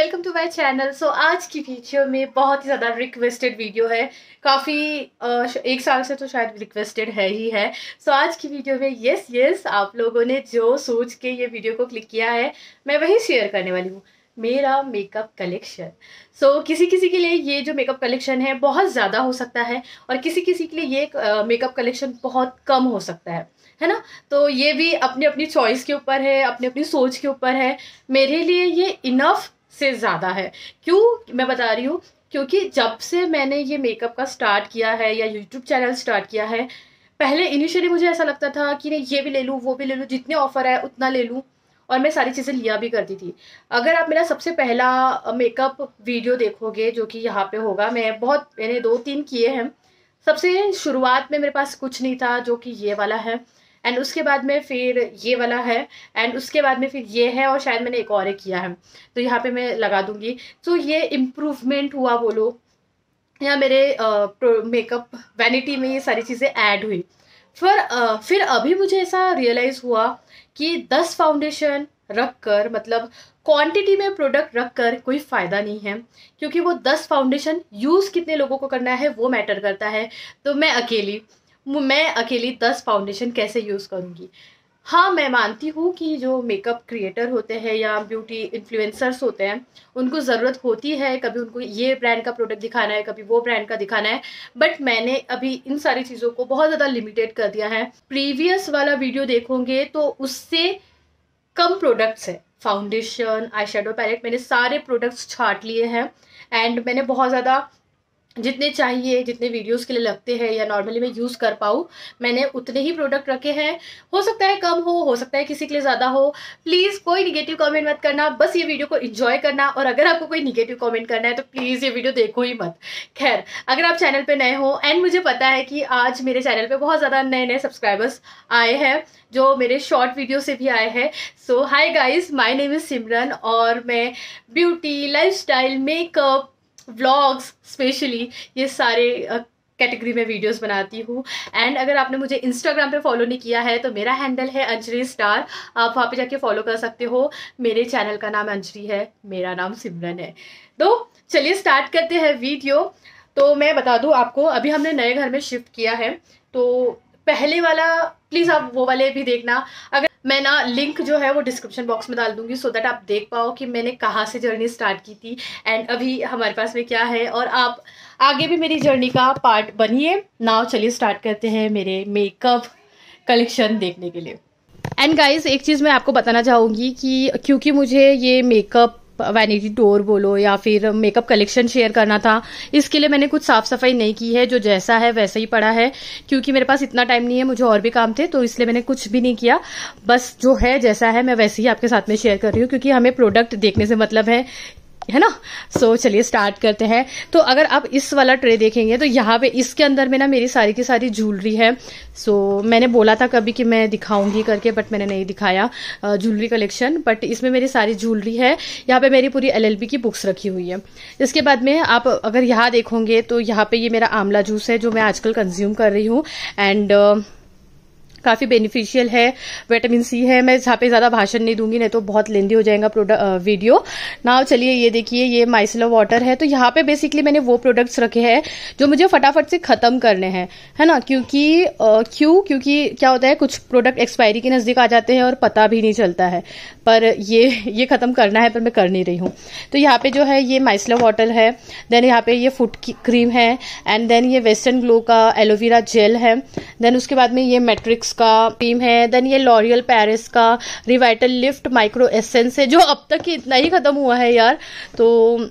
Welcome to my channel. So आज की video में बहुत ही ज़्यादा रिक्वेस्टेड वीडियो है। काफ़ी एक साल से तो शायद रिक्वेस्टेड है ही है। सो आज की वीडियो में यस आप लोगों ने जो सोच के ये वीडियो को क्लिक किया है, मैं वही शेयर करने वाली हूँ, मेरा मेकअप कलेक्शन। सो किसी किसी के लिए ये जो मेकअप कलेक्शन है बहुत ज़्यादा हो सकता है और किसी किसी के लिए ये मेकअप कलेक्शन बहुत कम हो सकता है ना। तो ये भी अपनी अपनी चॉइस के ऊपर है, अपनी अपनी सोच के ऊपर है। मेरे लिए ये इनफ से ज़्यादा है। क्यों मैं बता रही हूँ, क्योंकि जब से मैंने ये मेकअप का स्टार्ट किया है या यूट्यूब चैनल स्टार्ट किया है, पहले इनिशियली मुझे ऐसा लगता था कि नहीं ये भी ले लूँ वो भी ले लूँ, जितने ऑफर है उतना ले लूँ, और मैं सारी चीज़ें लिया भी करती थी। अगर आप मेरा सबसे पहला मेकअप वीडियो देखोगे जो कि यहाँ पे होगा, मैंने 2-3 किए हैं। सबसे शुरुआत में मेरे पास कुछ नहीं था, जो कि ये वाला है, एंड उसके बाद में फिर ये वाला है, एंड उसके बाद में फिर ये है, और शायद मैंने एक और किया है, तो यहाँ पे मैं लगा दूंगी। तो ये इम्प्रूवमेंट हुआ बोलो, या मेरे मेकअप वैनिटी में ये सारी चीज़ें ऐड हुई। फिर अभी मुझे ऐसा रियलाइज़ हुआ कि 10 फाउंडेशन रख कर, मतलब क्वांटिटी में प्रोडक्ट रख कर कोई फ़ायदा नहीं है, क्योंकि वो 10 फाउंडेशन यूज़ कितने लोगों को करना है वो मैटर करता है। तो मैं अकेली 10 फाउंडेशन कैसे यूज़ करूँगी। हाँ, मैं मानती हूँ कि जो मेकअप क्रिएटर होते हैं या ब्यूटी इन्फ्लुएंसर्स होते हैं, उनको ज़रूरत होती है, कभी उनको ये ब्रांड का प्रोडक्ट दिखाना है, कभी वो ब्रांड का दिखाना है, बट मैंने अभी इन सारी चीज़ों को बहुत ज़्यादा लिमिटेड कर दिया है। प्रीवियस वाला वीडियो देखोगे तो उससे कम प्रोडक्ट्स है। फाउंडेशन, आई शेडो पैलेट, मैंने सारे प्रोडक्ट्स छांट लिए हैं, एंड मैंने बहुत ज़्यादा जितने चाहिए, जितने वीडियोस के लिए लगते हैं या नॉर्मली मैं यूज़ कर पाऊँ, मैंने उतने ही प्रोडक्ट रखे हैं। हो सकता है कम हो सकता है किसी के लिए ज़्यादा हो। प्लीज़ कोई निगेटिव कमेंट मत करना, बस ये वीडियो को एंजॉय करना। और अगर आपको कोई निगेटिव कमेंट करना है तो प्लीज़ ये वीडियो देखो ही मत। खैर, अगर आप चैनल पर नए हो, एंड मुझे पता है कि आज मेरे चैनल पर बहुत ज़्यादा नए सब्सक्राइबर्स आए हैं, जो मेरे शॉर्ट वीडियो से भी आए हैं। So hi guys, my name is Simran, और मैं beauty, lifestyle, makeup, vlogs, specially ये सारे कैटेगरी में वीडियोस बनाती हूँ। एंड अगर आपने मुझे इंस्टाग्राम पे फॉलो नहीं किया है तो मेरा हैंडल है अंजलि स्टार, आप वहाँ पे जाके फॉलो कर सकते हो। मेरे चैनल का नाम अंजलि है, मेरा नाम सिमरन है। तो चलिए स्टार्ट करते हैं वीडियो। तो मैं बता दूँ आपको, अभी हमने नए घर में शिफ्ट किया है, तो पहले वाला प्लीज़ आप वो वाले भी देखना। अगर मैं ना लिंक जो है वो डिस्क्रिप्शन बॉक्स में डाल दूंगी, सो दैट आप देख पाओ कि मैंने कहाँ से जर्नी स्टार्ट की थी एंड अभी हमारे पास में क्या है, और आप आगे भी मेरी जर्नी का पार्ट बनिए। नाउ चलिए स्टार्ट करते हैं मेरे मेकअप कलेक्शन देखने के लिए। एंड गाइस, एक चीज़ मैं आपको बताना चाहूँगी कि क्योंकि मुझे ये मेकअप वैनिटी टूर बोलो या फिर मेकअप कलेक्शन शेयर करना था, इसके लिए मैंने कुछ साफ सफाई नहीं की है, जो जैसा है वैसा ही पड़ा है, क्योंकि मेरे पास इतना टाइम नहीं है, मुझे और भी काम थे, तो इसलिए मैंने कुछ भी नहीं किया। बस जो है जैसा है मैं वैसे ही आपके साथ में शेयर कर रही हूँ, क्योंकि हमें प्रोडक्ट देखने से मतलब है ना। सो चलिए स्टार्ट करते हैं। तो अगर आप इस वाला ट्रे देखेंगे तो यहाँ पे इसके अंदर में ना मेरी सारी की सारी ज्वेलरी है। सो मैंने बोला था कभी कि मैं दिखाऊंगी करके, बट मैंने नहीं दिखाया ज्वेलरी कलेक्शन, बट इसमें मेरी सारी ज्वेलरी है। यहाँ पे मेरी पूरी LLB की बुक्स रखी हुई है। इसके बाद में आप अगर यहाँ देखोगे तो यहाँ पे ये मेरा आंवला जूस है, जो मैं आजकल कंज्यूम कर रही हूँ, एंड काफ़ी बेनिफिशियल है, विटामिन C है। मैं यहाँ पे ज़्यादा भाषण नहीं दूंगी, नहीं तो बहुत लेंदी हो जाएगा वीडियो। नाउ चलिए ये देखिए, ये माइसेलर वाटर है। तो यहाँ पे बेसिकली मैंने वो प्रोडक्ट्स रखे हैं जो मुझे फटाफट से ख़त्म करने हैं, है ना। क्योंकि क्या होता है, कुछ प्रोडक्ट एक्सपायरी के नज़दीक आ जाते हैं और पता भी नहीं चलता है, पर ये ख़त्म करना है, पर मैं कर नहीं रही हूँ। तो यहाँ पे जो है ये माइसेलर वाटर है, देन यहाँ पे ये फुट की क्रीम है, एंड देन ये वेस्टर्न ग्लो का एलोवेरा जेल है, देन उसके बाद में ये मैट्रिक्स का क्रीम है, देन ये लॉरियल पेरिस का रिवाइटल लिफ्ट माइक्रो एसेंस है, जो अब तक ही इतना ही खत्म हुआ है यार, तो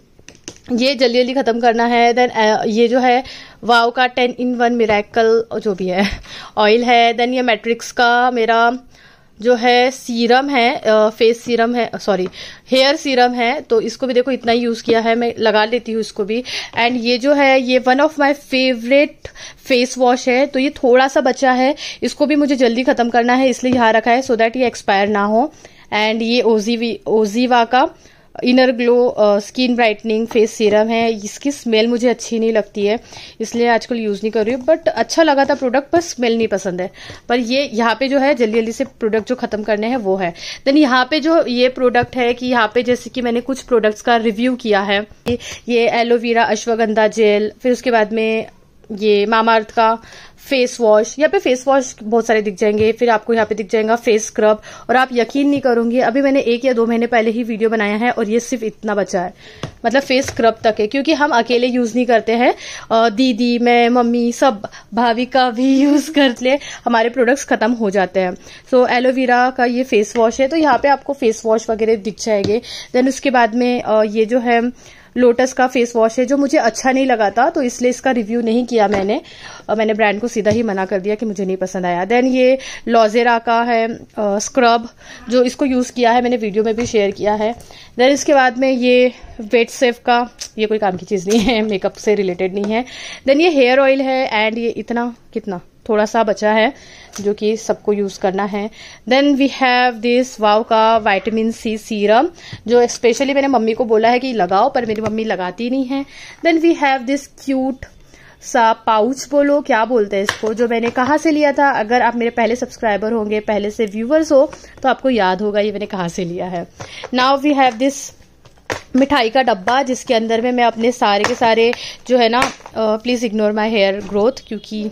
ये जल्दी जल्दी खत्म करना है। देन ये जो है वाव का 10-in-1 मिरेकल जो भी है ऑयल है। देन ये मैट्रिक्स का मेरा जो है सीरम है, फेस सीरम है, सॉरी हेयर सीरम है, तो इसको भी देखो इतना ही यूज़ किया है, मैं लगा लेती हूँ इसको भी। एंड ये जो है ये one of my favourite face wash है, तो ये थोड़ा सा बचा है, इसको भी मुझे जल्दी ख़त्म करना है, इसलिए यहाँ रखा है सो दैट ये एक्सपायर ना हो। एंड ये ओजीवा का inner glow skin brightening face serum है। इसकी स्मेल मुझे अच्छी नहीं लगती है, इसलिए आजकल यूज़ नहीं कर रही हूँ, बट अच्छा लगा था प्रोडक्ट, पर स्मेल नहीं पसंद है। पर ये यहाँ पे जो है जल्दी जल्दी से प्रोडक्ट जो खत्म करने हैं वो है। देन यहाँ पे जो ये प्रोडक्ट है कि यहाँ पे जैसे कि मैंने कुछ प्रोडक्ट्स का रिव्यू किया है, ये एलोवेरा अश्वगंधा जेल, फिर उसके बाद में ये मामाअर्थ का फेस वॉश, यहाँ पे फेस वॉश बहुत सारे दिख जाएंगे, फिर आपको यहाँ पे दिख जाएगा फेस स्क्रब। और आप यकीन नहीं करोगे, अभी मैंने 1 या 2 महीने पहले ही वीडियो बनाया है और ये सिर्फ इतना बचा है, मतलब फेस स्क्रब तक है, क्योंकि हम अकेले यूज नहीं करते हैं, दीदी मैं मम्मी सब भाभी का भी यूज कर ले, हमारे प्रोडक्ट्स खत्म हो जाते हैं। सो एलोवेरा का ये फेस वॉश है, तो यहाँ पे आपको फेस वॉश वगैरह दिख जाएंगे। देन उसके बाद में ये जो है लोटस का फेस वॉश है, जो मुझे अच्छा नहीं लगा था, तो इसलिए इसका रिव्यू नहीं किया मैंने, मैंने ब्रांड को सीधा ही मना कर दिया कि मुझे नहीं पसंद आया। देन ये लॉजेरा का है स्क्रब, जो इसको यूज किया है मैंने, वीडियो में भी शेयर किया है। देन इसके बाद में ये वेट सेफ का, ये कोई काम की चीज नहीं है, मेकअप से रिलेटेड नहीं है। देन ये हेयर ऑयल है, एंड ये इतना कितना थोड़ा सा बचा है जो कि सबको यूज करना है। देन वी हैव दिस वाव का विटामिन सी सीरम, जो स्पेशली मैंने मम्मी को बोला है कि लगाओ, पर मेरी मम्मी लगाती नहीं है। Then we have this cute सा पाउच, बोलो क्या बोलते हैं इसको, जो मैंने कहाँ से लिया था। अगर आप मेरे पहले सब्सक्राइबर होंगे, पहले से व्यूवर्स हो, तो आपको याद होगा ये मैंने कहाँ से लिया है। नाउ वी हैव दिस मिठाई का डब्बा, जिसके अंदर में मैं अपने सारे के सारे जो है ना, please ignore my hair growth, क्योंकि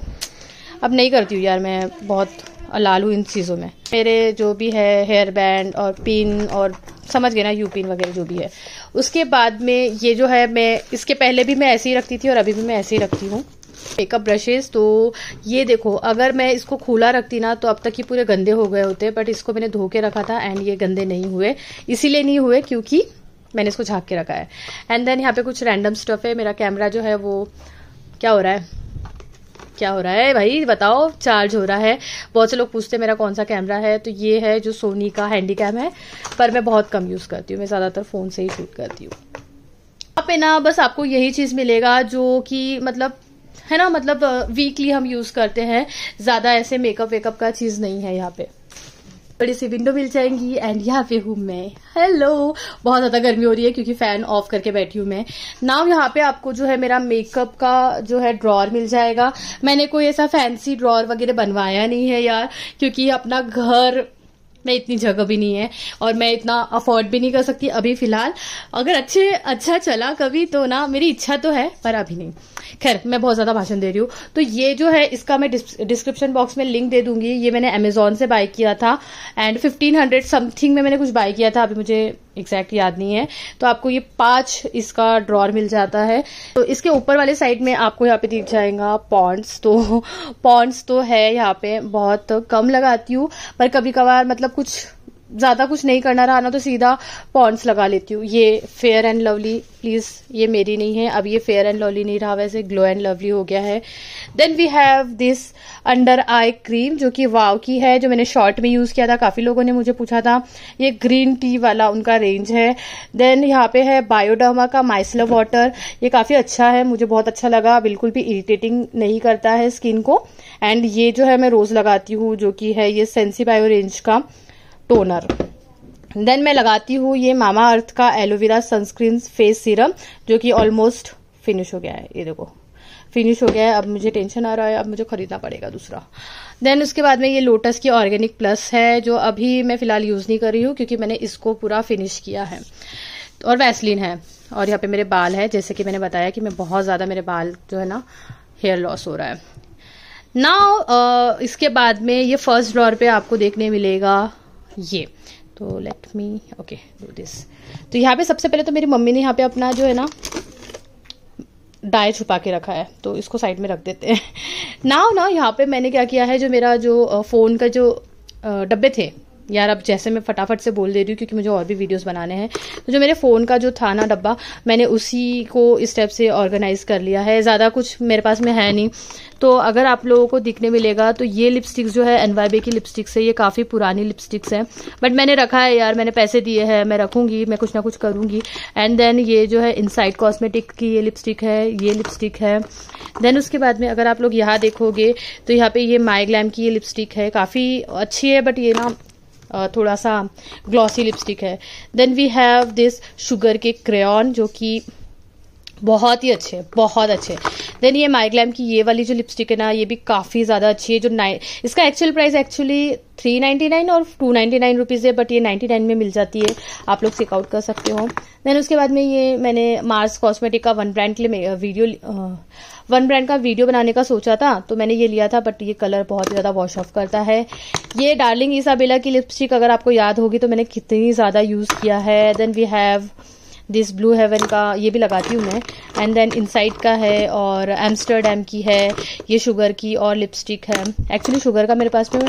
अब नहीं करती हूँ यार, मैं बहुत लाल हूँ इन चीज़ों में। मेरे जो भी है हेयर बैंड और पिन, और समझ गए ना, यू पिन वगैरह जो भी है। उसके बाद में ये जो है, मैं इसके पहले भी मैं ऐसे ही रखती थी और अभी भी मैं ऐसे ही रखती हूँ मेकअप ब्रशेस। तो ये देखो, अगर मैं इसको खुला रखती ना तो अब तक ये पूरे गंदे हो गए होते, बट इसको मैंने धो के रखा था एंड ये गंदे नहीं हुए। इसीलिए नहीं हुए क्योंकि मैंने इसको झाँक के रखा है। एंड देन यहाँ पे कुछ रैंडम स्टफ है। मेरा कैमरा जो है वो क्या हो रहा है, क्या हो रहा है भाई बताओ, चार्ज हो रहा है। बहुत से लोग पूछते हैं मेरा कौन सा कैमरा है, तो ये है जो सोनी का हैंडी कैम है, पर मैं बहुत कम यूज करती हूँ, मैं ज्यादातर फोन से ही शूट करती हूँ। यहाँ पे ना बस आपको यही चीज मिलेगा जो कि मतलब है ना, मतलब वीकली हम यूज करते हैं, ज्यादा ऐसे मेकअप वेकअप का चीज नहीं है। यहाँ पे बड़ी सी विंडो मिल जाएंगी, एंड यहाँ पे हूँ मैं। हेलो, बहुत ज्यादा गर्मी हो रही है क्योंकि फैन ऑफ करके बैठी हूँ मैं। नाउ यहाँ पे आपको जो है मेरा मेकअप का जो है ड्रॉर मिल जाएगा। मैंने कोई ऐसा फैंसी ड्रॉर वगैरह बनवाया नहीं है यार, क्योंकि अपना घर में इतनी जगह भी नहीं है और मैं इतना अफोर्ड भी नहीं कर सकती अभी फिलहाल। अगर अच्छा चला कभी तो ना, मेरी इच्छा तो है पर अभी नहीं। खैर, मैं बहुत ज्यादा भाषण दे रही हूँ। तो ये जो है इसका मैं डिस्क्रिप्शन बॉक्स में लिंक दे दूंगी। ये मैंने अमेजोन से बाय किया था एंड 1500 समथिंग में मैंने कुछ बाय किया था, अभी मुझे एग्जैक्ट याद नहीं है। तो आपको ये 5 इसका ड्रॉर मिल जाता है। तो इसके ऊपर वाले साइड में आपको यहाँ पे दिख जाएगा पॉन्ड्स। तो पॉन्ड्स तो है यहाँ पे, बहुत कम लगाती हूँ, पर कभी कभार मतलब कुछ ज्यादा कुछ नहीं करना रहा ना तो सीधा पॉन्ड्स लगा लेती हूँ। ये फेयर एंड लवली, प्लीज ये मेरी नहीं है, अब ये फेयर एंड लवली नहीं रहा, वैसे ग्लो एंड लवली हो गया है। Then we have this under eye cream, जो कि वाव की है, जो मैंने शॉर्ट में यूज किया था, काफी लोगों ने मुझे पूछा था। ये ग्रीन टी वाला उनका रेंज है। देन यहाँ पे है बायोडर्मा का माइसलर वाटर, ये काफी अच्छा है, मुझे बहुत अच्छा लगा, बिल्कुल भी इरिटेटिंग नहीं करता है स्किन को। एंड ये जो है मैं रोज लगाती हूँ, जो कि है ये सेंसी बायो रेंज का टोनर। देन मैं लगाती हूँ ये मामाअर्थ का एलोवेरा सनस्क्रीन फेस सीरम, जो कि ऑलमोस्ट फिनिश हो गया है। ये देखो फिनिश हो गया है, अब मुझे टेंशन आ रहा है, अब मुझे खरीदना पड़ेगा दूसरा। देन उसके बाद में ये लोटस की ऑर्गेनिक प्लस है, जो अभी मैं फिलहाल यूज नहीं कर रही हूँ क्योंकि मैंने इसको पूरा फिनिश किया है। और वैसलीन है। और यहाँ पे मेरे बाल है, जैसे कि मैंने बताया कि मैं बहुत ज्यादा, मेरे बाल जो है ना हेयर लॉस हो रहा है। नाउ इसके बाद में ये फर्स्ट ड्रॉर पे आपको देखने मिलेगा ये, तो let me okay do this. तो यहाँ पे सबसे पहले तो मेरी मम्मी ने यहाँ पे अपना जो है ना डाई छुपा के रखा है, तो इसको साइड में रख देते हैं। ना यहाँ पे मैंने क्या किया है, जो मेरा जो फोन का जो डब्बे थे यार, अब जैसे मैं फटाफट से बोल दे रही हूँ क्योंकि मुझे और भी वीडियोस बनाने हैं। तो जो मेरे फोन का जो था ना डब्बा, मैंने उसी को इस टाइप से ऑर्गेनाइज कर लिया है, ज्यादा कुछ मेरे पास में है नहीं। तो अगर आप लोगों को दिखने मिलेगा तो ये लिपस्टिक्स जो है NYB की लिपस्टिक्स है, ये काफी पुरानी लिपस्टिक्स है, बट मैंने रखा है यार, मैंने पैसे दिए हैं, मैं रखूंगी, मैं कुछ ना कुछ करूंगी। एंड देन ये जो है इनसाइड कॉस्मेटिक की ये लिपस्टिक है, ये लिपस्टिक है। देन उसके बाद में अगर आप लोग यहाँ देखोगे तो यहाँ पे ये माई ग्लैम की ये लिपस्टिक है, काफी अच्छी है, बट ये ना थोड़ा सा ग्लॉसी लिपस्टिक है। Then we have this Sugar के क्रेयॉन जो कि बहुत ही अच्छे, बहुत अच्छे। देन ये माइग्लैम की ये वाली जो लिपस्टिक है ना, ये भी काफ़ी ज़्यादा अच्छी है। जो इसका एक्चुअल प्राइस एक्चुअली 399 और 299 रुपीज़ है, बट ये 99 में मिल जाती है, आप लोग चेकआउट कर सकते हो। देन उसके बाद में ये मैंने मार्स कॉस्मेटिक का वन ब्रांड का वीडियो बनाने का सोचा था, तो मैंने ये लिया था, बट ये कलर बहुत ही ज़्यादा वॉश ऑफ करता है। ये डार्लिंग इसाबेला की लिपस्टिक अगर आपको याद होगी तो मैंने कितनी ज़्यादा यूज़ किया है। Then we have this Blue Heaven का, ये भी लगाती हूँ मैं। एंड देन इनसाइड का है और एम्स्टरडैम की है, ये शुगर की और लिपस्टिक है। एक्चुअली शुगर का मेरे पास में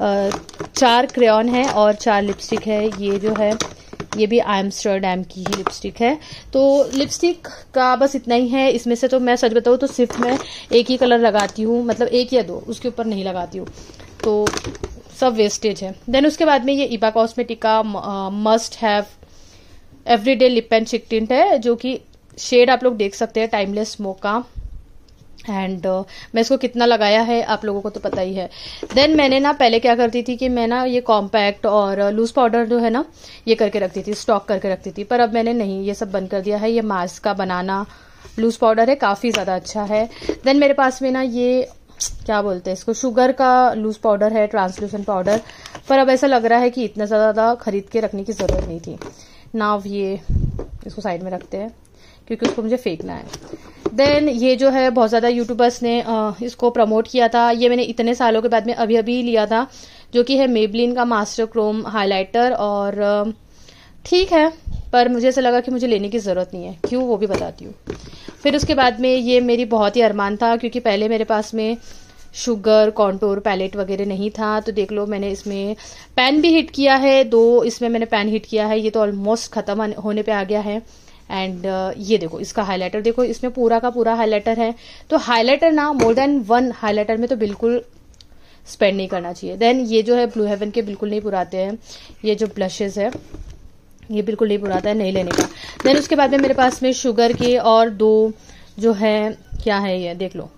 4 क्रेयॉन है और 4 लिपस्टिक है। ये जो है ये भी एम्स्टरडैम की ही लिपस्टिक है। तो लिपस्टिक का बस इतना ही है। इसमें से तो मैं सच बताऊँ तो सिर्फ मैं एक ही कलर लगाती हूँ, मतलब 1 या 2, उसके ऊपर नहीं लगाती हूँ, तो सब वेस्टेज है। देन उसके बाद में ये इबा कॉस्मेटिक का must have everyday lip and cheek tint है, जो कि शेड आप लोग देख सकते हैं, टाइमलेस मोका। एंड मैं इसको कितना लगाया है आप लोगों को तो पता ही है। देन मैंने ना पहले क्या करती थी कि मैं ना ये कॉम्पैक्ट और लूज पाउडर जो है ना, ये करके रखती थी, स्टॉक करके रखती थी, पर अब मैंने नहीं, ये सब बंद कर दिया है। ये मार्स का बनाना लूज पाउडर है, काफ़ी ज़्यादा अच्छा है। देन मेरे पास में ना ये क्या बोलते हैं इसको, शुगर का लूज पाउडर है, ट्रांसलूसेंट पाउडर, पर अब ऐसा लग रहा है कि इतना ज़्यादा खरीद के रखने की ज़रूरत नहीं थी। नाव ये इसको साइड में रखते हैं क्योंकि उसको मुझे फेंकना है। देन ये जो है बहुत ज़्यादा यूट्यूबर्स ने इसको प्रमोट किया था, ये मैंने इतने सालों के बाद में अभी अभी लिया था, जो कि है मेबलिन का मास्टर क्रोम हाइलाइटर। और ठीक है, पर मुझे ऐसा लगा कि मुझे लेने की ज़रूरत नहीं है, क्यों वो भी बताती हूँ। फिर उसके बाद में ये मेरी बहुत ही अरमान था, क्योंकि पहले मेरे पास में शुगर कॉन्टोर पैलेट वगैरह नहीं था, तो देख लो मैंने इसमें पैन भी हिट किया है, 2 इसमें मैंने पैन हिट किया है, ये तो ऑलमोस्ट ख़त्म होने पे आ गया है। एंड ये देखो इसका हाइलाइटर, देखो इसमें पूरा का पूरा हाइलाइटर है। तो हाइलाइटर ना मोर देन 1 हाइलाइटर में तो बिल्कुल स्पेंड नहीं करना चाहिए। देन ये जो है ब्लू हेवन के बिल्कुल नहीं पुराते हैं, ये जो ब्लशेज है ये बिल्कुल नहीं पुराता है, नहीं लेने का। देन उसके बाद में मेरे पास में शुगर के और 2 जो है, क्या है ये देख लो,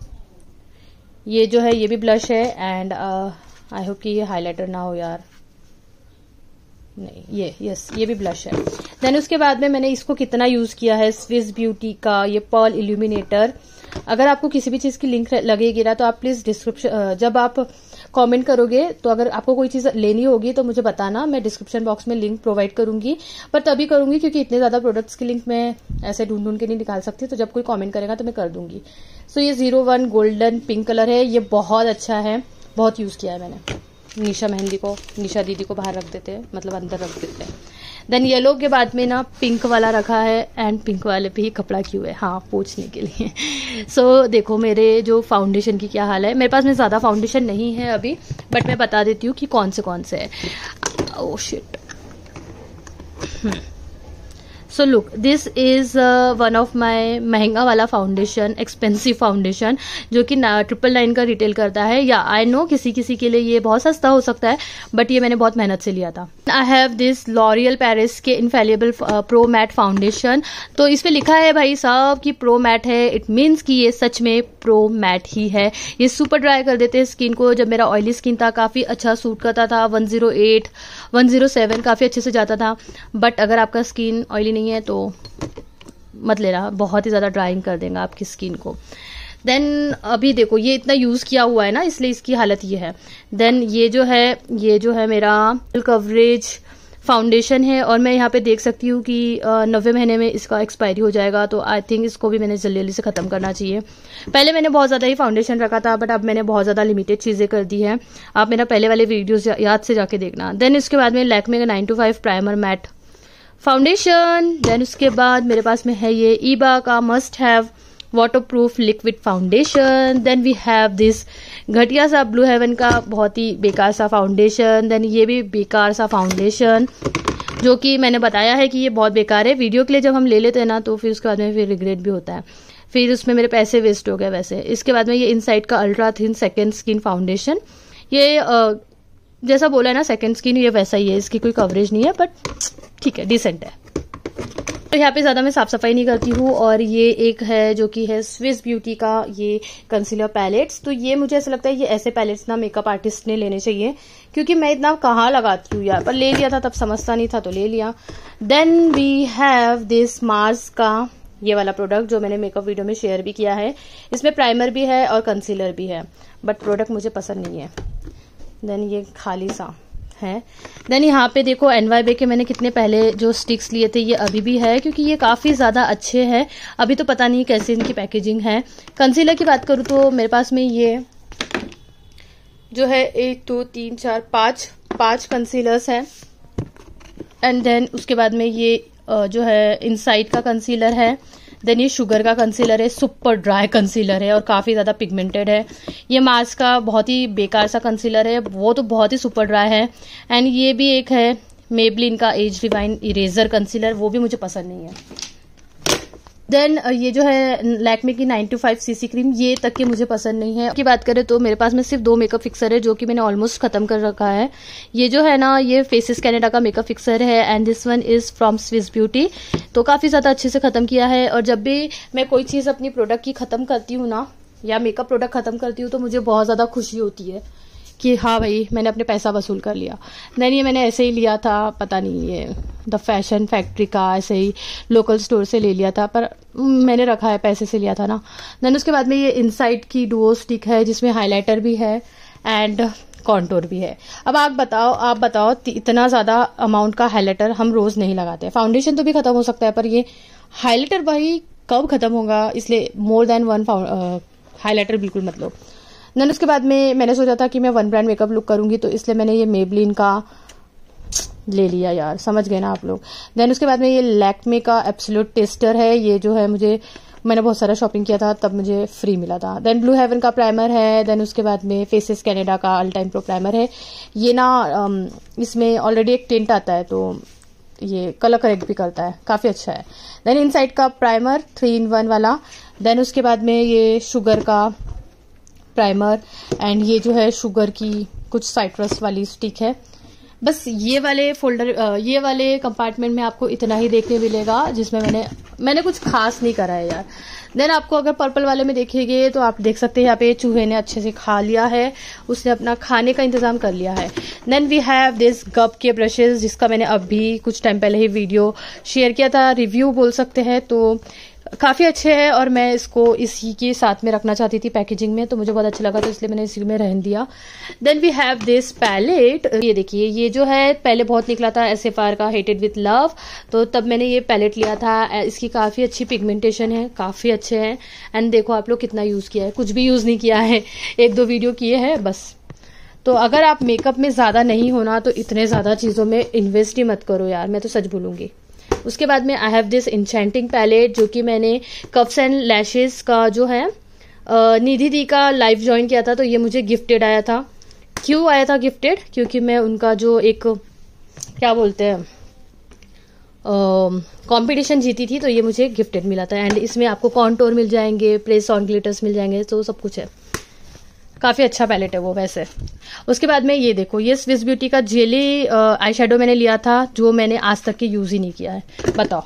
ये जो है ये भी ब्लश है। एंड आई होप कि ये हाइलाइटर ना हो यार, नहीं ये यस ये भी ब्लश है। देन उसके बाद में मैंने इसको कितना यूज किया है, स्विस ब्यूटी का ये पर्ल इल्यूमिनेटर। अगर आपको किसी भी चीज की लिंक लगेगी ना, तो आप प्लीज डिस्क्रिप्शन, जब आप कमेंट करोगे तो अगर आपको कोई चीज लेनी होगी तो मुझे बताना, मैं डिस्क्रिप्शन बॉक्स में लिंक प्रोवाइड करूंगी। पर तभी करूंगी क्योंकि इतने ज्यादा प्रोडक्ट्स की लिंक मैं ऐसे ढूंढ के नहीं निकाल सकती, तो जब कोई कमेंट करेगा तो मैं कर दूंगी। सो ये 01 गोल्डन पिंक कलर है, ये बहुत अच्छा है, बहुत यूज किया है मैंने। निशा मेहंदी को, निशा दीदी को बाहर रख देते हैं, मतलब अंदर रख देते हैं। देन येलो के बाद में ना पिंक वाला रखा है, एंड पिंक वाले पे ही कपड़ा क्यों है, हाँ पोंछने के लिए। सो देखो मेरे जो फाउंडेशन की क्या हाल है, मेरे पास में ज़्यादा फाउंडेशन नहीं है अभी, बट मैं बता देती हूँ कि कौन से है। Oh shit. So look, this is one of my महंगा वाला फाउंडेशन, एक्सपेंसिव फाउंडेशन, जो कि 999 का रिटेल करता है। या आई नो किसी किसी के लिए ये बहुत सस्ता हो सकता है, बट ये मैंने बहुत मेहनत से लिया था। I have this L'Oreal Paris के इनफेलिबल प्रो मैट फाउंडेशन। तो इस पे लिखा है भाई साहब कि प्रो मैट है, इट मीन्स कि ये सच में प्रो मैट ही है। ये सुपर ड्राई कर देते हैं स्किन को। जब मेरा ऑयली स्किन था काफ़ी अच्छा सूट करता था, 108 107 काफ़ी अच्छे से जाता था। बट अगर आपका स्किन ऑयली नहीं है तो मत लेना, बहुत ही ज़्यादा ड्राइंग कर देगा आपकी स्किन को। देन अभी देखो ये इतना यूज़ किया हुआ है ना, इसलिए इसकी हालत ये है। देन ये जो है मेरा कवरेज फाउंडेशन है, और मैं यहाँ पे देख सकती हूँ कि 90 महीने में इसका एक्सपायरी हो जाएगा, तो आई थिंक इसको भी मैंने जल्दी जल्दी से ख़त्म करना चाहिए। पहले मैंने बहुत ज़्यादा ही फाउंडेशन रखा था, बट अब मैंने बहुत ज़्यादा लिमिटेड चीज़ें कर दी हैं। आप मेरा पहले वाले वीडियोज़ याद से जाके देखना। देन इसके बाद में लैक्मे का 925 प्राइमर मैट फाउंडेशन। देन उसके बाद मेरे पास में है ये ईबा का must have waterproof liquid foundation. Then we have this घटिया सा ब्लू हेवन का बहुत ही बेकार सा फाउंडेशन। देन ये भी बेकार सा फाउंडेशन, जो कि मैंने बताया है कि ये बहुत बेकार है। वीडियो के लिए जब हम ले लेते हैं ना, तो फिर उसके बाद में फिर रिग्रेट भी होता है, फिर उसमें मेरे पैसे वेस्ट हो गए वैसे। इसके बाद में ये इनसाइड का ultra thin second skin foundation. ये जैसा बोला है ना सेकेंड स्किन, ये वैसा ही है, इसकी कोई कवरेज नहीं है, बट ठीक है, डिसेंट है। तो यहाँ पे ज़्यादा मैं साफ सफाई नहीं करती हूँ। और ये एक है जो कि है स्विस ब्यूटी का ये कंसीलर पैलेट्स। तो ये मुझे ऐसा लगता है ये ऐसे पैलेट्स ना मेकअप आर्टिस्ट ने लेने चाहिए, क्योंकि मैं इतना कहाँ लगाती हूँ यार, पर ले लिया था तब समझता नहीं था तो ले लिया। Then we have this Mars का ये वाला प्रोडक्ट जो मैंने मेकअप वीडियो में शेयर भी किया है। इसमें प्राइमर भी है और कंसीलर भी है, बट प्रोडक्ट मुझे पसंद नहीं है। देन ये खाली सा है। देन यहाँ पे देखो NYB के मैंने कितने पहले जो स्टिक्स लिए थे ये अभी भी है, क्योंकि ये काफ़ी ज़्यादा अच्छे हैं। अभी तो पता नहीं कैसे इनकी पैकेजिंग है। कंसीलर की बात करूँ तो मेरे पास में ये जो है 1 2 3 4 5 कंसीलर्स हैं। एंड देन उसके बाद में ये जो है इनसाइड का कंसीलर है। देन ये शुगर का कंसीलर है, सुपर ड्राई कंसीलर है और काफ़ी ज़्यादा पिगमेंटेड है। ये मार्स का बहुत ही बेकार सा कंसीलर है, वो तो बहुत ही सुपर ड्राई है। एंड ये भी एक है मेबलिन का एज डिवाइन इरेजर कंसीलर, वो भी मुझे पसंद नहीं है। देन ये जो है लैक्मे की 925 सीसी क्रीम, ये तक के मुझे पसंद नहीं है। की बात करें तो मेरे पास में सिर्फ 2 मेकअप फिक्सर है जो कि मैंने ऑलमोस्ट खत्म कर रखा है। ये जो है ना ये फेसेस कनाडा का मेकअप फिक्सर है and this one is from Swiss Beauty. तो काफ़ी ज़्यादा अच्छे से ख़त्म किया है। और जब भी मैं कोई चीज़ अपनी प्रोडक्ट की ख़त्म करती हूँ ना, या मेकअप प्रोडक्ट ख़त्म करती हूँ, तो मुझे बहुत ज़्यादा खुशी होती है कि हाँ भाई मैंने अपने पैसा वसूल कर लिया। नहीं, ये मैंने ऐसे ही लिया था, पता नहीं ये द फैशन फैक्ट्री का ऐसे ही लोकल स्टोर से ले लिया था, पर मैंने रखा है, पैसे से लिया था ना। देन उसके बाद में ये इनसाइड की डुओ स्टिक है जिसमें हाइलाइटर भी है एंड कॉन्टोर भी है। अब आप बताओ इतना ज़्यादा अमाउंट का हाइलाइटर हम रोज़ नहीं लगाते। फाउंडेशन तो भी खत्म हो सकता है, पर ये हाइलाइटर भाई कब खत्म होगा, इसलिए मोर देन 1 हाइलाइटर बिल्कुल मत लो। देन उसके बाद में मैंने सोचा था कि मैं वन ब्रांड मेकअप लुक करूंगी, तो इसलिए मैंने ये मेबलिन का ले लिया यार, समझ गए ना आप लोग। देन उसके बाद में ये लैक्मे का एब्सोल्यूट टेस्टर है। ये जो है मैंने बहुत सारा शॉपिंग किया था तब मुझे फ्री मिला था। देन ब्लू हेवन का प्राइमर है। देन उसके बाद में फेसेस कनाडा का ऑल टाइम प्रो प्राइमर है। ये ना इसमें ऑलरेडी एक टिंट आता है तो ये कलर करेक्ट भी करता है, काफ़ी अच्छा है। देन इनसाइड का प्राइमर 3-in-1 वाला। देन उसके बाद में ये शुगर का प्राइमर एंड ये जो है शुगर की कुछ साइट्रस वाली स्टिक है। बस ये वाले कंपार्टमेंट में आपको इतना ही देखने मिलेगा, जिसमें मैंने कुछ खास नहीं करा है यार। देन आपको अगर पर्पल वाले में देखेंगे तो आप देख सकते हैं यहाँ पे चूहे ने अच्छे से खा लिया है, उसने अपना खाने का इंतजाम कर लिया है। देन वी हैव दिस गप के ब्रशेज, जिसका मैंने अभी कुछ टाइम पहले ही वीडियो शेयर किया था, रिव्यू बोल सकते हैं। तो काफ़ी अच्छे हैं और मैं इसको इसी के साथ में रखना चाहती थी पैकेजिंग में, तो मुझे बहुत अच्छा लगा तो इसलिए मैंने इसी में रहन दिया। Then we have this palette. ये देखिए, ये जो है पहले बहुत निकला था SFR का हेटेड विथ लव, तो तब मैंने ये पैलेट लिया था। इसकी काफ़ी अच्छी पिगमेंटेशन है, काफ़ी अच्छे हैं। एंड देखो आप लोग कितना यूज़ किया है, कुछ भी यूज़ नहीं किया है, 1-2 वीडियो किए हैं बस। तो अगर आप मेकअप में ज़्यादा नहीं होना तो इतने ज़्यादा चीज़ों में इन्वेस्ट ही मत करो यार, मैं तो सच बोलूँगी। उसके बाद में I have this enchanting palette, जो कि मैंने कप्स एंड लैशेस का जो है निधि दी का लाइव ज्वाइन किया था, तो ये मुझे गिफ्टेड आया था। क्यों आया था गिफ्टेड? क्योंकि मैं उनका जो एक क्या बोलते हैं कंपटीशन जीती थी, तो ये मुझे गिफ्टेड मिला था। एंड इसमें आपको कॉन्टोर मिल जाएंगे, प्रेस ऑन ग्लिटर्स मिल जाएंगे, तो सब कुछ है। काफ़ी अच्छा पैलेट है वो वैसे। उसके बाद में ये देखो, ये स्विस ब्यूटी का जेली आई शेडो मैंने लिया था, जो मैंने आज तक के यूज़ ही नहीं किया है। बताओ,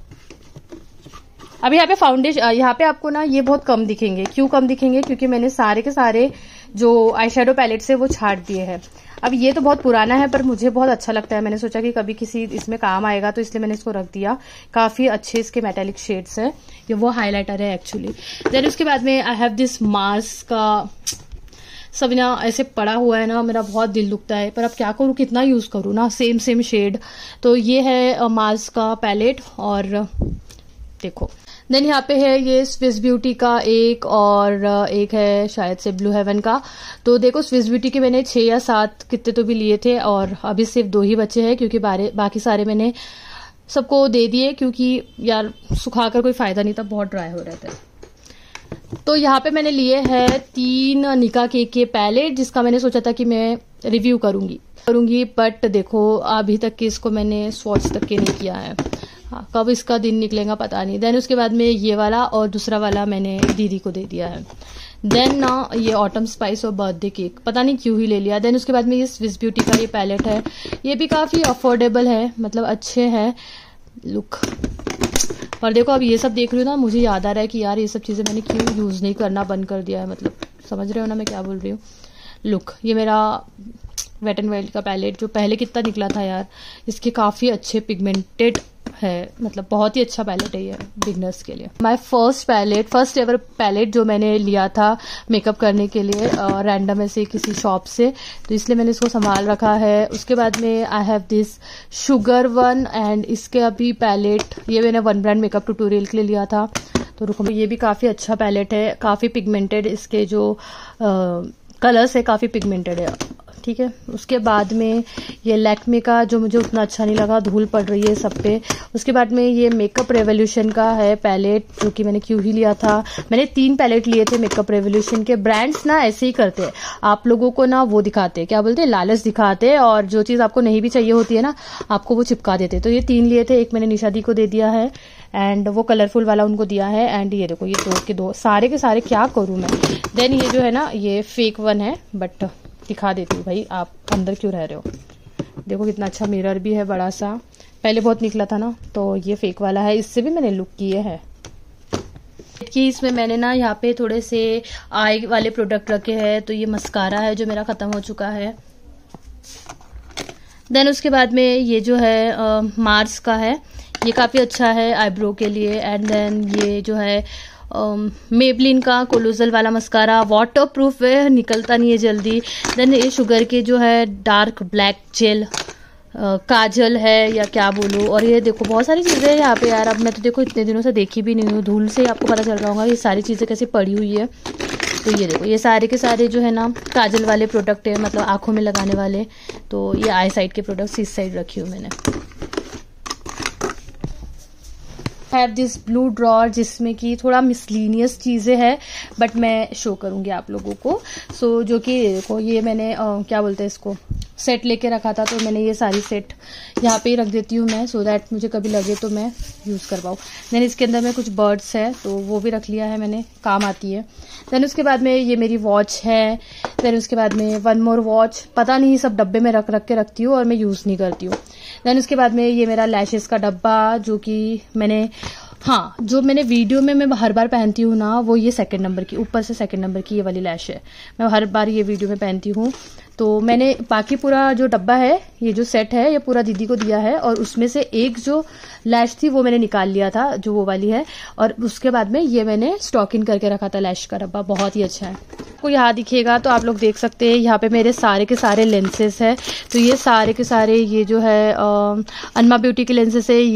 अब यहाँ पे फाउंडेशन, यहाँ पे आपको ना ये बहुत कम दिखेंगे। क्यों कम दिखेंगे? क्योंकि मैंने सारे के सारे जो आई शेडो पैलेट से वो छाट दिए हैं। अब ये तो बहुत पुराना है, पर मुझे बहुत अच्छा लगता है। मैंने सोचा कि कभी किसी इसमें काम आएगा, तो इसलिए मैंने इसको रख दिया। काफ़ी अच्छे इसके मेटेलिक शेड्स है। ये वो हाईलाइटर है एक्चुअली। देन उसके बाद में आई हैव दिस मार्स का, सब ना ऐसे पड़ा हुआ है ना, मेरा बहुत दिल दुखता है, पर अब क्या करूँ, कितना यूज़ करूँ ना, सेम शेड। तो ये है मार्स का पैलेट। और देखो, देन यहाँ पे है ये स्विस ब्यूटी का एक, और एक है शायद से ब्लू हेवन का। तो देखो, स्विस ब्यूटी के मैंने 6 या 7 कितने तो भी लिए थे, और अभी सिर्फ 2 ही बचे हैं, क्योंकि बाकी सारे मैंने सबको दे दिए, क्योंकि यार सुखाकर कोई फ़ायदा नहीं था, बहुत ड्राई हो रहे थे। तो यहाँ पे मैंने लिए हैं 3 निका केक के पैलेट, जिसका मैंने सोचा था कि मैं रिव्यू करूंगी, बट देखो अभी तक कि इसको मैंने स्वॉच तक के नहीं किया है। हाँ, कब इसका दिन निकलेगा पता नहीं। देन उसके बाद में ये वाला और दूसरा वाला मैंने दीदी को दे दिया है। देन ना ये ऑटम स्पाइस और बर्थडे केक, पता नहीं क्यों ही ले लिया। देन उसके बाद में ये स्विस ब्यूटी का ये पैलेट है, ये भी काफ़ी अफोर्डेबल है, मतलब अच्छे है लुक। पर देखो अब ये सब देख रही हूँ ना, मुझे याद आ रहा है कि यार ये सब चीज़ें मैंने क्यों यूज़ नहीं करना बंद कर दिया है, मतलब समझ रहे हो ना मैं क्या बोल रही हूँ। लुक, ये मेरा वेट एंड वाइल्ड का पैलेट जो पहले कितना निकला था यार, इसके काफ़ी अच्छे पिगमेंटेड है, मतलब बहुत ही अच्छा पैलेट है ये बिगनर्स के लिए। माय फर्स्ट एवर पैलेट जो मैंने लिया था मेकअप करने के लिए रैंडम ऐसे किसी शॉप से, तो इसलिए मैंने इसको संभाल रखा है। उसके बाद में I have this sugar one, and इसके अभी पैलेट ये मैंने वन ब्रांड मेकअप ट्यूटोरियल के लिए लिया था, तो रुको, ये भी काफ़ी अच्छा पैलेट है, काफ़ी पिगमेंटेड, इसके जो कलर्स है काफ़ी पिगमेंटेड है, ठीक है। उसके बाद में ये लैक्मे का जो मुझे उतना अच्छा नहीं लगा, धूल पड़ रही है सब पे। उसके बाद में ये मेकअप रेवोल्यूशन का है पैलेट, जो कि मैंने क्यों ही लिया था। मैंने 3 पैलेट लिए थे मेकअप रेवोल्यूशन के। ब्रांड्स ना ऐसे ही करते हैं, आप लोगों को ना वो दिखाते हैं, क्या बोलते हैं, लालच दिखाते हैं, और जो चीज़ आपको नहीं भी चाहिए होती है ना, आपको वो चिपका देते। तो ये 3 लिए थे, एक मैंने निशा दी को दे दिया है, एंड वो कलरफुल वाला उनको दिया है, एंड ये देखो ये 2 के 2 सारे के सारे क्या करूँ मैं। देन ये जो है ना, ये फेक वन है, बट दिखा देती हूँ भाई, आप अंदर क्यों रह रहे हो। देखो कितना अच्छा मिरर भी है बड़ा सा, पहले बहुत निकला था ना, तो ये फेक वाला है, इससे भी मैंने लुक किए हैं कि इसमें मैंने ना यहाँ पे थोड़े से आई वाले प्रोडक्ट रखे हैं। तो ये मस्कारा है जो मेरा खत्म हो चुका है। देन उसके बाद में ये जो है मार्स का है, ये काफ़ी अच्छा है आईब्रो के लिए। एंड देन ये जो है मेबलिन का कोलोजल वाला मस्कारा, वाटर प्रूफ है, निकलता नहीं है जल्दी। देन ये शुगर के जो है डार्क ब्लैक जेल काजल है या क्या बोलूँ। और ये देखो बहुत सारी चीज़ें हैं यहाँ पे यार, अब मैं तो देखो इतने दिनों से देखी भी नहीं हूँ, धूल से आपको पता चल रहा होगा ये सारी चीज़ें कैसे पड़ी हुई है। तो ये देखो ये सारे के सारे जो है ना काजल वाले प्रोडक्ट है, मतलब आँखों में लगाने वाले। तो ये आई साइड के प्रोडक्ट्स इस साइड रखी हूँ मैंने। हैव दिस ब्लू ड्रॉर जिसमें कि थोड़ा मिसलीनियस चीज़ें हैं, बट मैं शो करूँगी आप लोगों को। सो जो कि देखो ये मैंने क्या बोलते हैं इसको, सेट लेके रखा था, तो मैंने ये सारी सेट यहाँ पे ही रख देती हूँ मैं, सो दैट मुझे कभी लगे तो मैं यूज़ कर पाऊँ। देन इसके अंदर में कुछ बर्ड्स है, तो वो भी रख लिया है मैंने, काम आती है। देन उसके बाद में ये मेरी वॉच है। देन उसके बाद में वन मोर वॉच, पता नहीं सब डब्बे में रख के रखती हूँ और मैं यूज़ नहीं करती हूँ। देन उसके बाद में ये मेरा लैशेस का डब्बा, जो कि मैंने जो मैंने वीडियो में मैं हर बार पहनती हूँ ना, वो ये 2nd नंबर की, ऊपर से 2nd नंबर की ये वाली लैश है, मैं हर बार ये वीडियो में पहनती हूँ। तो मैंने बाकी पूरा जो डब्बा है, ये जो सेट है, ये पूरा दीदी को दिया है, और उसमें से एक जो लैश थी वो मैंने निकाल लिया था, जो वो वाली है, और उसके बाद में ये मैंने स्टॉक इन करके रखा था लैश का डब्बा, बहुत ही अच्छा है। आपको यहाँ दिखेगा तो आप लोग देख सकते हैं, यहाँ पे मेरे सारे के सारे लेंसेज है। तो ये सारे के सारे ये जो है अनमा ब्यूटी के लेंसेज है,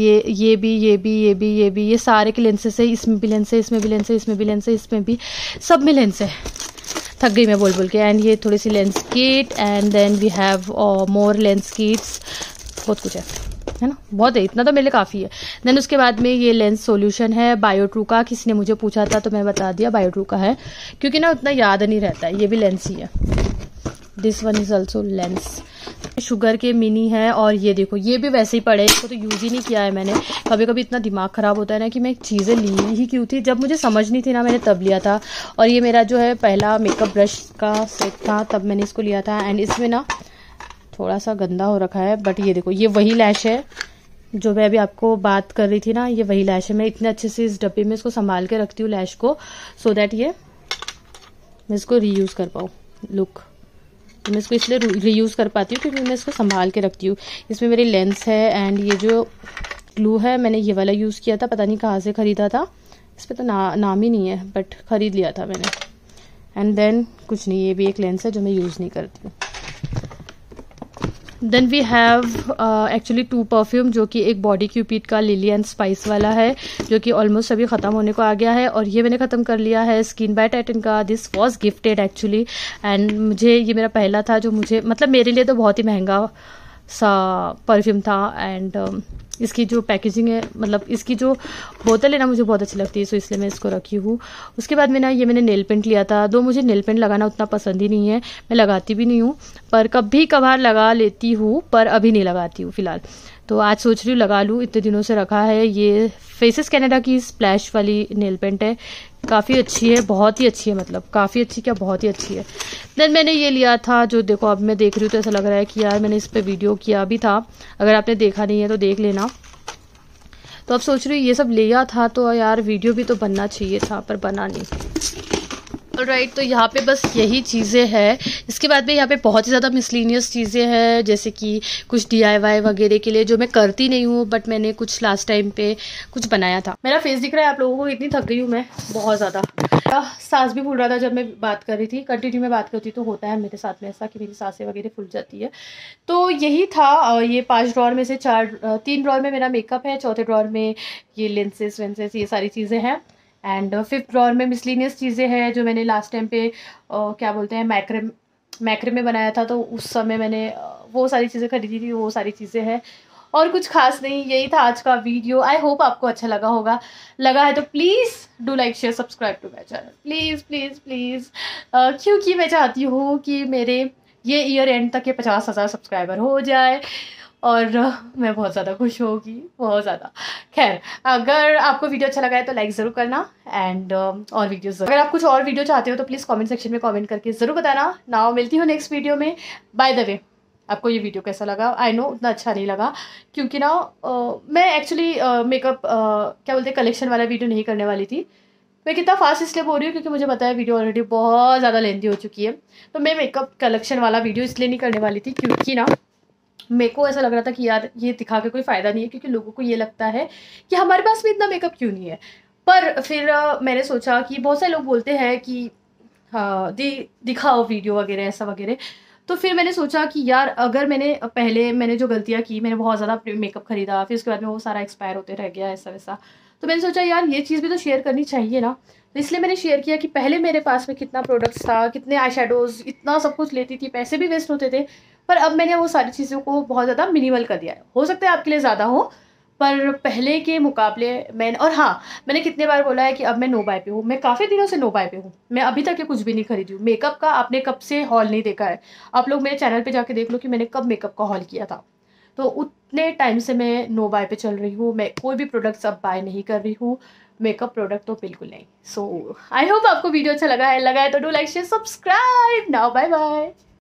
ये सारे के लेंसेज है। इसमें भी लेंस है, इसमें भी लेंस है, इसमें भी लेंस है, इसमें भी, सब में लेंस है। थक गई मैं बोल के। एंड ये थोड़ी सी lens kit, and then we have more lens kits, बहुत कुछ है ना, बहुत है, इतना तो मेरे लिए काफ़ी है। देन उसके बाद में ये लेंस सॉल्यूशन है बायोट्रू का, किसी ने मुझे पूछा था तो मैं बता दिया बायोट्रू का है, क्योंकि ना उतना याद नहीं रहता है। ये भी लेंस ही है, this one is also lens. Sugar के मिनी है, और ये देखो ये भी वैसे ही पड़े, इसको तो यूज़ ही नहीं किया है मैंने। कभी कभी इतना दिमाग ख़राब होता है ना कि मैं चीज़ें ली ही क्यों थी, जब मुझे समझ नहीं थी ना मैंने तब लिया था। और ये मेरा जो है पहला मेकअप ब्रश का सेट था, तब मैंने इसको लिया था। एंड इसमें ना थोड़ा सा गंदा हो रखा है, बट ये देखो ये वही लैश है जो मैं अभी आपको बात कर रही थी ना, ये वही लैश है। मैं इतने अच्छे से इस डब्बे में इसको संभाल के रखती हूँ लैश को, सो दैट ये मैं इसको रीयूज़ कर पाऊँ। लुक, तो मैं इसको इसलिए रीयूज़ कर पाती हूँ क्योंकि मैं इसको संभाल के रखती हूँ। इसमें मेरी लेंस है, एंड ये जो ग्लू है मैंने ये वाला यूज़ किया था, पता नहीं कहाँ से ख़रीदा था, इस पर तो नाम ही नहीं है, बट ख़रीद लिया था मैंने। एंड देन कुछ नहीं, ये भी एक लेंस है जो मैं यूज़ नहीं करती हूँ। Then we have actually 2 perfume, जो कि एक बॉडी क्यूपिड का लिली एंड स्पाइस वाला है, जो कि ऑलमोस्ट अभी ख़त्म होने को आ गया है, और ये मैंने ख़त्म कर लिया है स्किन बाय टाइटन का। This was gifted actually, and मुझे ये मेरा पहला था जो मुझे, मतलब मेरे लिए तो बहुत ही महंगा सा परफ्यूम था। एंड इसकी जो पैकेजिंग है, मतलब इसकी जो बोतल है ना, मुझे बहुत अच्छी लगती है, सो इसलिए मैं इसको रखी हूँ। उसके बाद में ना ये मैंने नेल पेंट लिया था, दो मुझे नेल पेंट लगाना उतना पसंद ही नहीं है, मैं लगाती भी नहीं हूँ, पर कभी कभार लगा लेती हूँ, पर अभी नहीं लगाती हूँ फ़िलहाल। तो आज सोच रही हूँ लगा लूँ, इतने दिनों से रखा है। ये फेसेस कनाडा की स्प्लैश वाली नेल पेंट है, काफ़ी अच्छी है, बहुत ही अच्छी है, मतलब काफ़ी अच्छी क्या बहुत ही अच्छी है। देन मैंने ये लिया था, जो देखो अब मैं देख रही हूँ तो ऐसा लग रहा है कि यार मैंने इस पर वीडियो किया भी था, अगर आपने देखा नहीं है तो देख लेना। तो अब सोच रही हूँ ये सब लिया था तो यार वीडियो भी तो बनना चाहिए था, पर बना नहीं। राइट, तो यहाँ पे बस यही चीज़ें हैं। इसके बाद में यहाँ पे बहुत ही ज़्यादा मिसलिनियस चीज़ें हैं, जैसे कि कुछ DIY वगैरह के लिए जो मैं करती नहीं हूँ, बट मैंने कुछ लास्ट टाइम पे कुछ बनाया था। मेरा फेस दिख रहा है आप लोगों को, इतनी थक गई हूँ मैं बहुत ज़्यादा। सांस भी फूल रहा था जब मैं बात कर रही थी, कंटिन्यू में बात करती तो होता है मेरे साथ में ऐसा कि मेरी सांसें वगैरह फूल जाती है। तो यही था, ये 5 ड्रॉर में से 3 ड्रॉर में मेरा मेकअप है, चौथे ड्रॉर में ये लेंसेज वेंसेज ये सारी चीज़ें हैं, एंड 5th ड्रॉर में मिसलिनियस चीज़ें हैं जो मैंने लास्ट टाइम पे क्या बोलते हैं मैक्रे में बनाया था, तो उस समय मैंने वो सारी चीज़ें खरीदी थी, वो सारी चीज़ें हैं। और कुछ खास नहीं, यही था आज का वीडियो। आई होप आपको अच्छा लगा होगा। लगा है तो please do like share subscribe to my channel, please please please, क्योंकि मैं चाहती हूँ कि मेरे ये ईयर एंड तक के 50,000 सब्सक्राइबर हो जाए, और मैं बहुत ज़्यादा खुश होगी, बहुत ज़्यादा। खैर, अगर आपको वीडियो अच्छा लगा है तो लाइक ज़रूर करना, एंड और वीडियोस अगर आप कुछ और वीडियो चाहते हो तो प्लीज़ कमेंट सेक्शन में कमेंट करके ज़रूर बताना। नाउ मिलती हूँ नेक्स्ट वीडियो में। बाय द वे, आपको ये वीडियो कैसा लगा? आई नो उतना अच्छा नहीं लगा, क्योंकि ना मैं एक्चुअली मेकअप क्या बोलते हैं कलेक्शन वाला वीडियो नहीं करने वाली थी। मैं कितना फास्ट इसलिए बोल रही हूँ क्योंकि मुझे पता है वीडियो ऑलरेडी बहुत ज़्यादा लेंथी हो चुकी है। तो मैं मेकअप कलेक्शन वाला वीडियो इसलिए नहीं करने वाली थी क्योंकि ना मेरे को ऐसा लग रहा था कि यार ये दिखा के कोई फ़ायदा नहीं है, क्योंकि लोगों को ये लगता है कि हमारे पास भी इतना मेकअप क्यों नहीं है। पर फिर मैंने सोचा कि बहुत सारे लोग बोलते हैं कि हाँ दिखाओ वीडियो वगैरह ऐसा वगैरह। तो फिर मैंने सोचा कि यार अगर मैंने जो गलतियाँ की, मैंने बहुत ज़्यादा मेकअप खरीदा, फिर उसके बाद में वो सारा एक्सपायर होते रह गया ऐसा वैसा। तो मैंने सोचा यार ये चीज़ भी तो शेयर करनी चाहिए ना, तो इसलिए मैंने शेयर किया कि पहले मेरे पास में कितना प्रोडक्ट्स था, कितने आई शेडोज़, इतना सब कुछ लेती थी, पैसे भी वेस्ट होते थे। पर अब मैंने वो सारी चीज़ों को बहुत ज़्यादा मिनिमल कर दिया है। हो सकता है आपके लिए ज़्यादा हो, पर पहले के मुकाबले और हाँ, मैंने कितने बार बोला है कि अब मैं नो बाय पे हूँ। मैं काफ़ी दिनों से नो बाय पे हूँ। मैं अभी तक ये कुछ भी नहीं खरीदी हूँ। मेकअप का आपने कब से हॉल नहीं देखा है? आप लोग मेरे चैनल पे जाके देख लो कि मैंने कब मेकअप का हॉल किया था। तो उतने टाइम से मैं नो बाय पे चल रही हूँ। मैं कोई भी प्रोडक्ट्स अब बाय नहीं कर रही हूँ, मेकअप प्रोडक्ट तो बिल्कुल नहीं। सो आई होप आपको वीडियो अच्छा लगा है तो do like share subscribe now. Bye bye.